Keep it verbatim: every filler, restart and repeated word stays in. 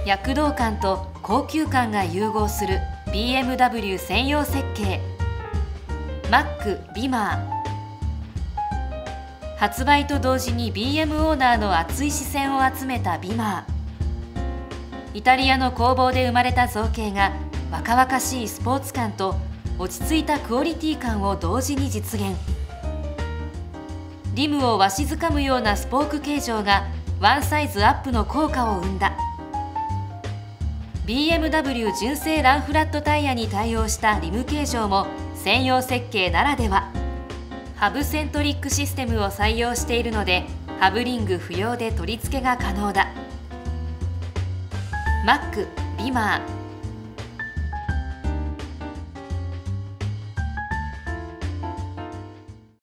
躍動感と高級感が融合する ビーエムダブリュー 専用設計 マック ビマー。発売と同時に ビーエム オーナーの熱い視線を集めたビマー。イタリアの工房で生まれた造形が若々しいスポーツ感と落ち着いたクオリティ感を同時に実現。リムをわしづかむようなスポーク形状がワンサイズアップの効果を生んだ。 ビーエムダブリュー 純正ランフラットタイヤに対応したリム形状も専用設計ならでは。ハブセントリックシステムを採用しているのでハブリング不要で取り付けが可能だ。マック、ビマー